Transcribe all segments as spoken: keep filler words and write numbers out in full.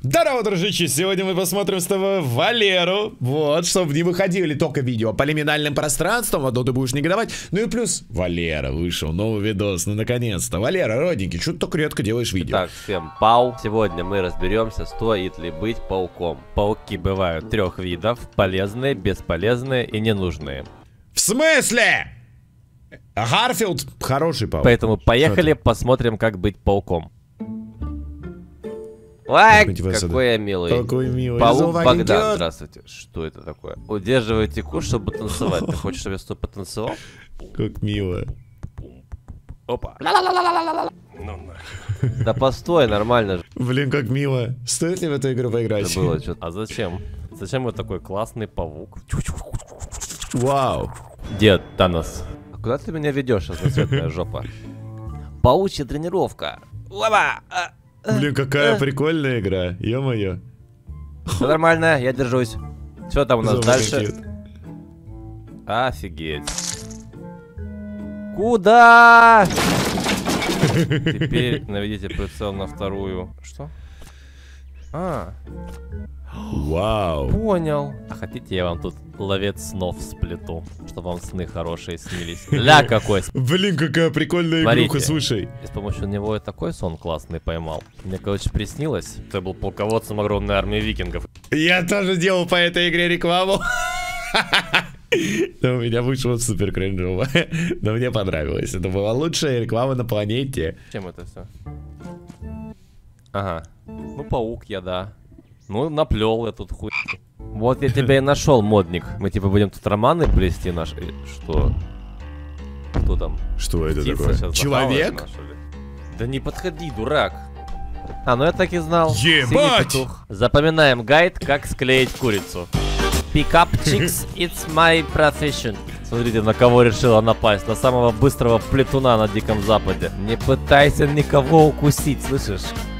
Здорово, дружище! Сегодня мы посмотрим с тобой Валеру. Вот, чтобы не выходили только видео по лиминальным пространствам, а то ты будешь негодовать. Ну и плюс, Валера, вышел новый видос, ну наконец-то. Валера, родненький, что ты так редко делаешь видео? Так, всем пау. Сегодня мы разберемся, стоит ли быть пауком. Пауки бывают трех видов: полезные, бесполезные и ненужные. В смысле? Гарфилд хороший паук. Поэтому поехали, посмотрим, как быть пауком. Ой, какой я милый. Какой милый. Паук Богдан, здравствуйте. Что это такое? Удерживайте куш, чтобы потанцевать. Ты хочешь, чтобы я с тобой потанцевал? Как мило. Опа. Да постой, нормально же. Блин, как мило. Стоит ли в эту игру поиграть? Это было что-то. А зачем? Зачем вот такой классный паук? Вау. Дед Танос. А куда ты меня ведешь, разноцветная жопа? Паучья тренировка. Лава! Блин, какая прикольная игра. Ё-моё. Все нормально, я держусь. Что там у нас Зубы дальше? какие-то. Офигеть. Куда? Теперь наведите прицел на вторую. Что? А, Вау. понял. А хотите, я вам тут ловец снов сплету, чтобы вам сны хорошие снились? Ля какой. Блин, какая прикольная Смотрите. игруха, слушай. И с помощью него я такой сон классный поймал. Мне, короче, приснилось. Ты был полководцем огромной армии викингов. Я тоже делал по этой игре рекламу. Но у меня вышло супер кринжово. Но мне понравилось. Это была лучшая реклама на планете. Чем это все? Ага. Ну, паук я, да. Ну, наплел я тут хуй. Вот я тебя и нашел, модник. Мы типа будем тут романы плести наши. Что? Кто там? Что это Птица такое? сейчас Человек? захавает нашу ли? Да не подходи, дурак. А, ну я так и знал. Ебать! Синий петух. Запоминаем гайд, как склеить курицу. Pick up chicks, it's my profession. Смотрите, на кого решила напасть. На самого быстрого плетуна на Диком Западе. Не пытайся никого укусить, слышишь?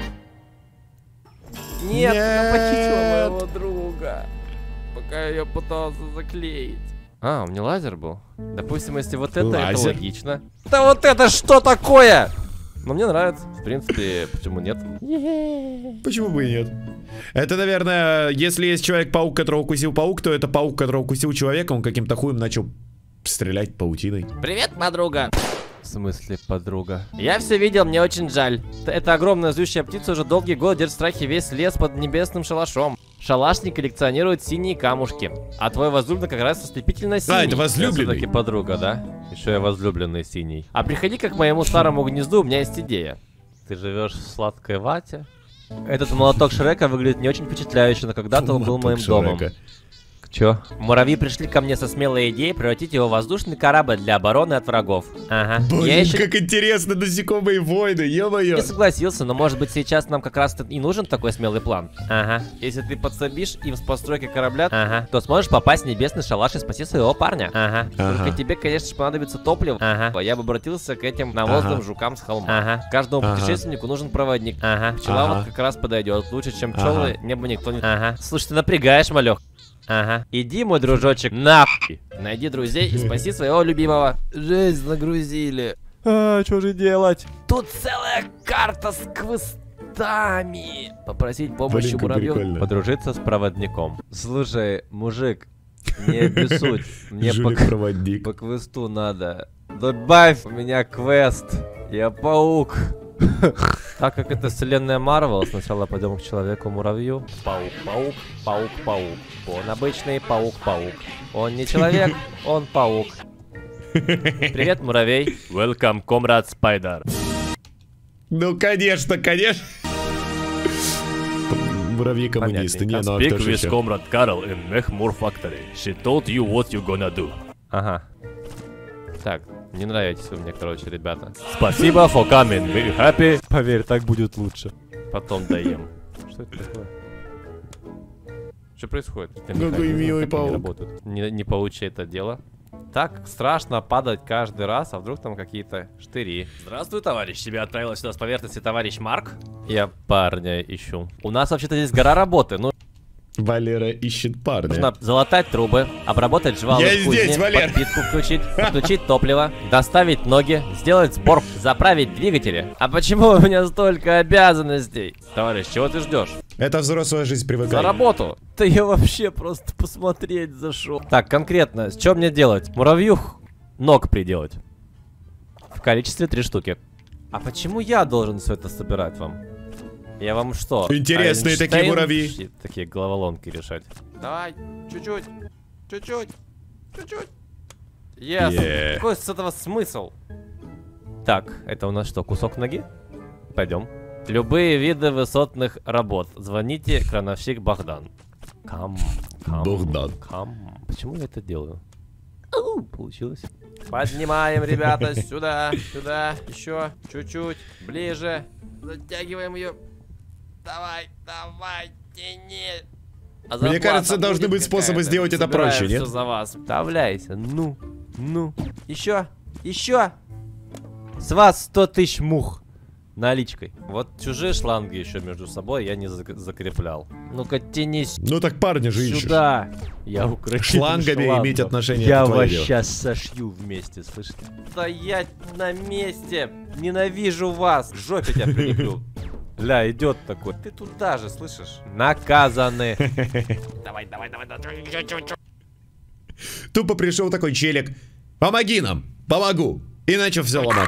Нет, она похитила моего друга, пока я пытался заклеить. А, у меня лазер был. Допустим, если вот это, это Лазер? логично. Да вот это что такое? Но мне нравится. В принципе, почему нет? Почему бы и нет? Это, наверное, если есть человек-паук, которого укусил паук, то это паук, которого укусил человека, он каким-то хуем начал стрелять паутиной. Привет, подруга. В смысле, подруга? Я все видел, мне очень жаль. Эта огромная злющая птица уже долгий год держит в страхе весь лес под небесным шалашом. Шалашник коллекционирует синие камушки. А твой возлюбленный как раз ослепительно синий. А, это возлюбленный. Все-таки подруга, да? Еще я возлюбленный синий. А приходи как к моему старому гнезду, у меня есть идея. Ты живешь в сладкой вате? Этот молоток Шрека выглядит не очень впечатляюще, но когда-то он был моим домом. Чё? Муравьи пришли ко мне со смелой идеей превратить его в воздушный корабль для обороны от врагов. Ага. Блин, я еще... как интересно, насекомые войны, ё-моё. Не согласился, но может быть сейчас нам как раз и нужен такой смелый план. Ага. Если ты подсобишь им с постройкой корабля, ага, то сможешь попасть в небесный шалаш и спасти своего парня. Ага. Ага. Только тебе, конечно же, понадобится топливо. Ага. Я бы обратился к этим навозным Ага. жукам с холма. Ага. Каждому Ага. путешественнику нужен проводник. Ага. Пчела Ага. вот как раз подойдет. Лучше, чем пчелы, Ага. мне бы никто не... Ага. Слушай, ты напрягаешь, малек. Ага. Иди, мой дружочек, нахуй. Найди друзей и спаси своего любимого. Жесть нагрузили. А, что же делать? Тут целая карта с квестами. Попросить помощи Блин, как муравьев. прикольно. Подружиться с проводником. Слушай, мужик, не обессудь. Мне по, Жулик-проводник. по квесту надо. Добавь у меня квест. Я паук. Так как это вселенная Марвел, сначала пойдем к человеку-муравью. Паук, паук, паук, паук. Он обычный паук-паук. Он не человек, он паук. Привет, муравей. Welcome, comrade Spider. Ну, конечно, конечно. Муравьи-коммунисты. Не, ну а кто же еще? comrade Carol in Mechmore Factory. She told you what you gonna do. Ага. Так, не нравитесь вы мне, короче, ребята. Спасибо for coming, we happy. Поверь, так будет лучше. Потом доем. Что это такое? Что происходит? Какой милый паук. Не работает. Не, не получи это дело. Так страшно падать каждый раз, а вдруг там какие-то штыри. Здравствуй, товарищ. Тебя отправила сюда с поверхности товарищ Марк? Я парня ищу. У нас вообще-то здесь гора работы, ну... Валера ищет парня. Нужно залатать трубы, обработать жвалы Я в кузне, здесь, Валер. подпитку включить, включить топливо, доставить ноги, сделать сбор, заправить двигатели. А почему у меня столько обязанностей? Товарищ, чего ты ждешь? Это взрослая жизнь, привыкай. За работу. Да я вообще просто посмотреть зашел. Так, конкретно, что мне делать? Муравью ног приделать. В количестве три штуки. А почему я должен все это собирать вам? Я вам что? Интересные Эйнштейн? такие муравьи. Такие головоломки решать. Давай, чуть-чуть, чуть-чуть, чуть-чуть. Yes. Yeah. Какой с этого смысл? Так, это у нас что, кусок ноги? Пойдем. Любые виды высотных работ. Звоните, крановщик Богдан. Кам, кам, Богдан. кам. Почему я это делаю? Ау, получилось. Поднимаем, ребята, сюда, сюда, еще чуть-чуть, ближе. Затягиваем ее. Давай, давай, тяни. А Мне кажется, должны быть способы сделать это проще, нет? Все за вас. Вставляйся, ну, ну. Еще, еще. С вас сто тысяч мух. Наличкой. Вот чужие шланги еще между собой я не зак закреплял. Ну-ка, тянись. Ну так парня же ищешь. Сюда. Я укрепил Шлангами шлангу. иметь отношение Я к вас твоему. сейчас сошью вместе, слышите? Стоять на месте. Ненавижу вас. К жопе тебя прилеплю. Ля, идет такой. Ты туда же, слышишь? Наказаны. Давай, давай, давай, давай. Тупо пришел такой челик. Помоги нам. Помогу. Иначе все ломать.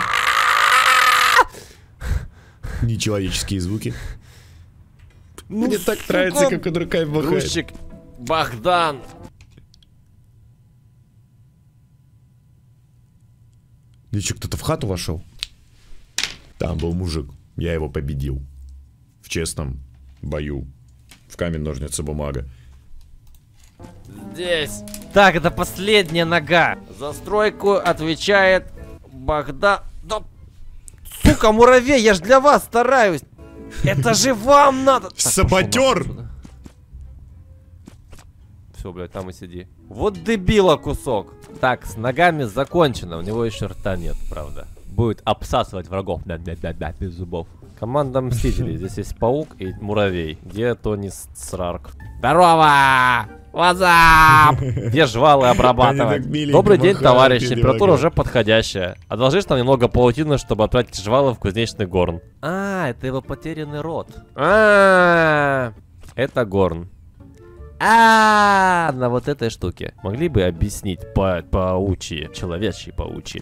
Нечеловеческие звуки. Ну, Мне так сука, нравится, как он руками махает. грузчик Богдан. И что, кто-то в хату вошел? Там был мужик. Я его победил. В честном бою. В камень, ножницы, бумага. Здесь. Так, это последняя нога. За стройку отвечает Богдан. Да, сука, муравей, я ж для вас стараюсь. Это же вам надо. Саботер! Все, блядь, там и сиди. Вот дебила кусок. Так, с ногами закончено. У него еще рта нет, правда. Будет обсасывать врагов. Да-да-да-да, без зубов. Команда Мстителей. Здесь есть паук и муравей. Где Тони Срарк? Здорово! What's up? Где жвалы обрабатывать? Добрый день, товарищ. Температура уже подходящая. Одолжишь нам немного паутины, чтобы отправить жвалы в кузнечный горн. А, это его потерянный род. А, это горн. А, на вот этой штуке. Могли бы объяснить по паучьи, человечьи паучьи.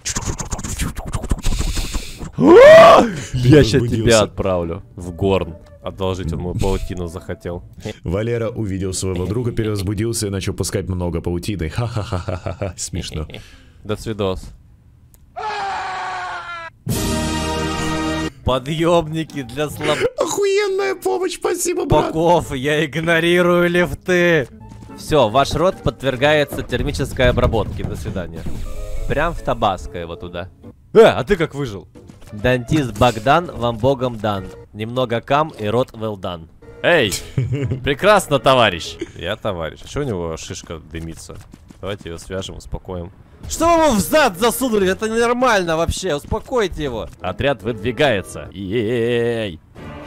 Я сейчас тебя отправлю в горн. Одолжить он мою паутину захотел. Валера увидел своего друга, перевозбудился и начал пускать много паутины. Ха-ха-ха-ха-ха. Смешно. До свидос. Подъемники для слаб... Охуенная помощь, спасибо, брат. Боков, я игнорирую лифты. Все, ваш род подвергается термической обработке. До свидания. Прям в Табаско его туда. Э, а ты как выжил? Дантист Богдан, вам богом дан. Немного кам и рот well done. Эй, прекрасно, товарищ. Я товарищ. А что у него шишка дымится? Давайте ее свяжем, успокоим. Что вы ему в зад засунули? Это ненормально вообще. Успокойте его. Отряд выдвигается. Ей.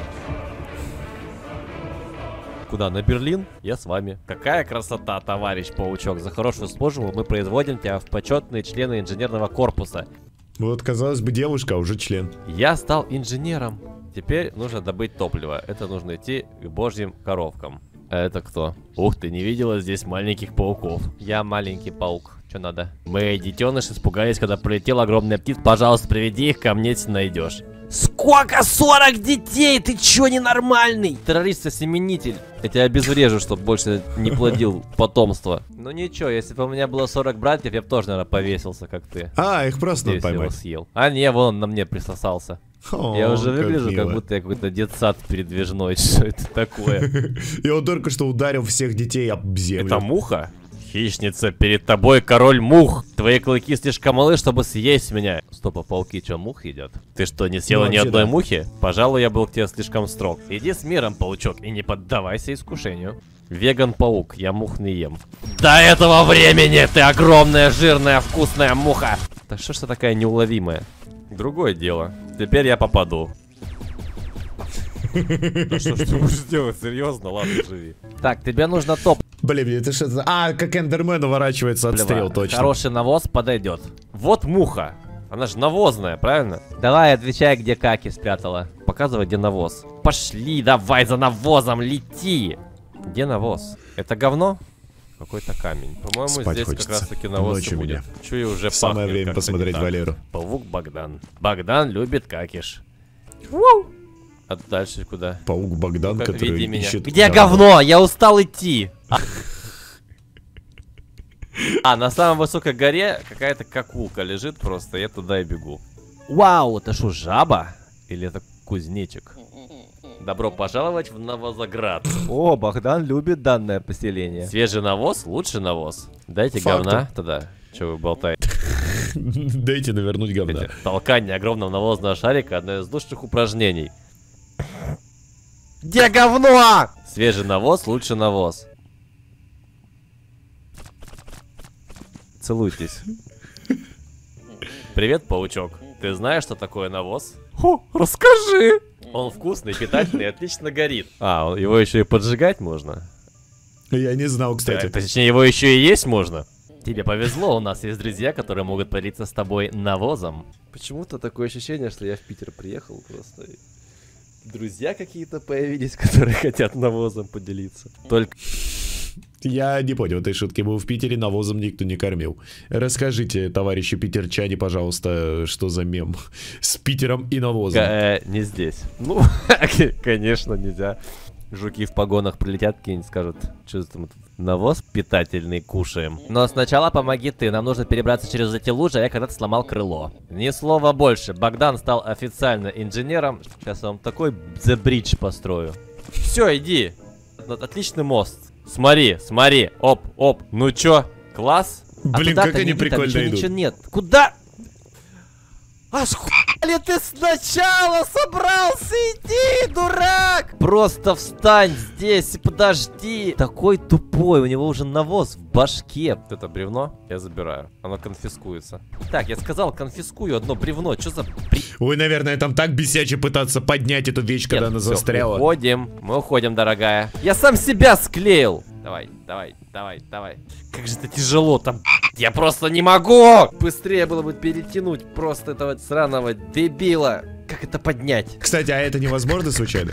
Куда? На Берлин? Я с вами. Какая красота, товарищ паучок. За хорошую службу мы производим тебя в почетные члены инженерного корпуса. Вот, казалось бы, девушка, а уже член. Я стал инженером. Теперь нужно добыть топливо. Это нужно идти к божьим коровкам. А это кто? Ух ты, не видела здесь маленьких пауков. Я маленький паук. Что надо? Мы, детеныши, испугались, когда прилетел огромный птиц. Пожалуйста, приведи их ко мне, если найдешь. Сколько? сорок детей? Ты чё, ненормальный? Террорист-осеменитель. Я тебя обезврежу, чтобы больше не плодил потомство. Ну ничего, если бы у меня было сорок братьев, я бы тоже, наверное, повесился, как ты. А, их просто надо Если его поймать. съел. А не, вон он на мне присосался. О, Я уже как выгляжу, мило. как будто я какой-то детсад передвижной. Что это такое? И он только что ударил всех детей об землю. Это муха? Хищница, перед тобой король мух. Твои клыки слишком малы, чтобы съесть меня. Стоп, а пауки что, мух едят? Ты что, не съела Ну, ни вообще, одной да. мухи? Пожалуй, я был к тебе слишком строг. Иди с миром, паучок, и не поддавайся искушению. Веган-паук, я мух не ем. До этого времени ты огромная, жирная, вкусная муха. Да что ж ты такая неуловимая? Другое дело. Теперь я попаду. Да что ж ты будешь делать? Серьезно? Ладно, живи. Так, тебе нужно топ. Блин, это что за... А, как Эндермен уворачивается от стрел, точно. Хороший навоз подойдет. Вот муха. Она же навозная, правильно? Давай, отвечай, где Каки спрятала. Показывай, где навоз. Пошли, давай за навозом, лети. Где навоз? Это говно? Какой-то камень. По-моему, здесь хочется. Как раз таки навоз и будет. Чую, уже самое пахнет, время посмотреть Валеру. Паук Богдан. Богдан любит какиш. Воу! А дальше куда? Паук Богдан, ну, который ищет... Где говно? Я устал идти. А, на самой высокой горе какая-то какулка лежит просто, я туда и бегу. Вау, это что, жаба? Или это кузнечик? Добро пожаловать в Новозаград. О, Богдан любит данное поселение. Свежий навоз, лучший навоз. Дайте Факту. Говна тогда. Че вы болтаете? Дайте навернуть говна. Толкание огромного навозного шарика — одно из лучших упражнений. Где говно? Свежий навоз, лучший навоз. Целуйтесь. Привет, паучок. Ты знаешь, что такое навоз? О, расскажи. Он вкусный, питательный и отлично горит. А, его еще и поджигать можно? Я не знал, кстати. Да, точнее, его еще и есть можно. Тебе повезло, у нас есть друзья, которые могут поделиться с тобой навозом. Почему-то такое ощущение, что я в Питер приехал просто. Друзья какие-то появились, которые хотят навозом поделиться. Только... Я не понял этой шутки. Мы в Питере навозом никто не кормил. Расскажите, товарищи питерчане, пожалуйста, что за мем с Питером и навозом? Э, не здесь. Ну, конечно, нельзя. Жуки в погонах прилетят, какие-нибудь скажут, что там навоз питательный кушаем. Но сначала помоги ты, нам нужно перебраться через эти лужи, а я когда-то сломал крыло. Ни слова больше. Богдан стал официально инженером. Сейчас я вам такой The Bridge построю. Все, иди. Отличный мост. Смотри, смотри, оп, оп, ну чё, класс? Блин, а как они прикольно ничего, идут. Ничего нет. Куда? Аж хули ты сначала собрался идти, дурак? Просто встань здесь и подожди. Такой тупой, у него уже навоз в башке. Это бревно я забираю, оно конфискуется. Так, я сказал, конфискую одно бревно, что за бред? Ой, наверное, там так бесяче пытаться поднять эту вещь, когда Нет, она все, застряла. Уходим, мы уходим, дорогая. Я сам себя склеил. Давай, давай, давай, давай. Как же это тяжело там. Я просто не могу. Быстрее было бы перетянуть просто этого сраного дебила. Как это поднять? Кстати, а это невозможно случайно?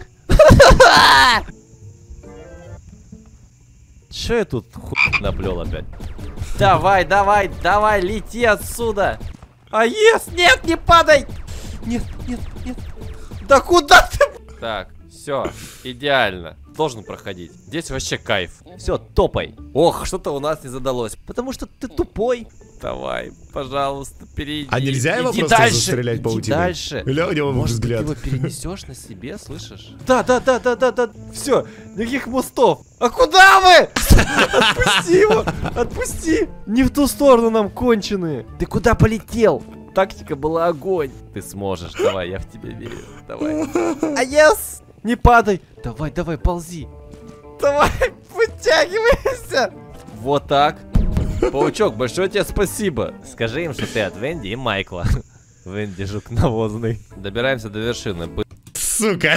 Че я тут хуй наплел опять? Давай, давай, давай, лети отсюда. А ес, нет, не падай. Нет, нет, нет. Да куда ты? Так, все, идеально. Должен проходить. Здесь вообще кайф. Все, топай. Ох, что-то у нас не задалось. Потому что ты тупой. Давай, пожалуйста, перейди. А нельзя его Иди просто дальше. застрелять паутиной? Дальше. Или у него Может взгляд. быть, ты его перенесешь на себе, слышишь? Да, да, да, да, да, да. Все, никаких мостов. А куда вы? Отпусти его. Отпусти. Не в ту сторону нам конченые. Ты куда полетел? Тактика была огонь. Ты сможешь, давай, я в тебя верю. Давай. А yes! Не падай. Давай, давай, ползи. Давай, вытягивайся. Вот так. Паучок, большое тебе спасибо. Скажи им, что ты от Венди и Майкла. Венди жук навозный. Добираемся до вершины. Сука.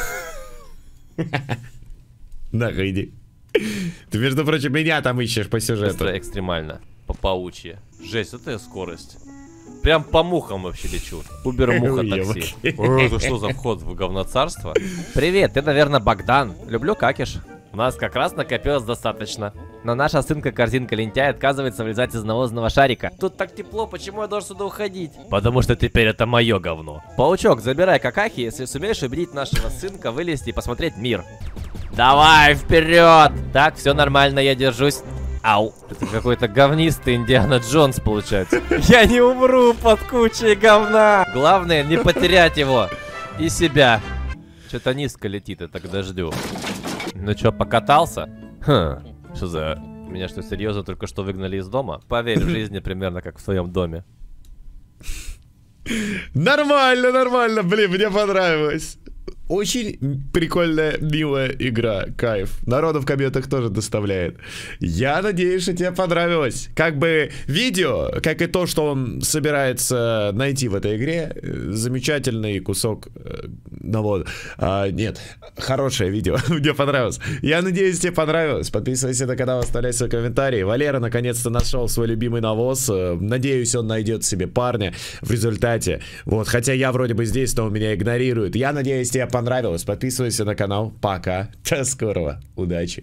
Нахуй иди. Ты, между прочим, меня там ищешь по сюжету. Быстро, экстремально. По паучье. Жесть, это скорость. Прям по мухам вообще лечу. Убер-муха такси. Это что за вход в говноцарство? Привет, ты, наверное, Богдан. Люблю какиш. У нас как раз накопилось достаточно. Но наша сынка-корзинка лентяй отказывается вылезать из навозного шарика. Тут так тепло, почему я должен сюда уходить? Потому что теперь это мое говно. Паучок, забирай какахи, если сумеешь убедить нашего сынка вылезти и посмотреть мир. Давай, вперед! Так, все нормально, я держусь. Ау. Это какой-то говнистый Индиана Джонс получается. Я не умру под кучей говна. Главное не потерять его. И себя. Что-то низко летит, это к дождю. Ну чё, покатался? Хм. Что за... Меня что, серьезно только что выгнали из дома? Поверь, в жизни примерно как в твоем доме. Нормально, нормально, блин, мне понравилось. очень прикольная, милая игра. Кайф. Народу в комментах тоже доставляет. Я надеюсь, что тебе понравилось. Как бы видео, как и то, что он собирается найти в этой игре, замечательный кусок навода. А, нет, хорошее видео. Мне понравилось. Я надеюсь, тебе понравилось. Подписывайся на канал, оставляй свои комментарии. Валера наконец-то нашел свой любимый навоз. Надеюсь, он найдет себе парня в результате. Вот, хотя я вроде бы здесь, но он меня игнорирует. Я надеюсь, тебе понравилось. Подписывайся на канал. Пока. До скорого. Удачи.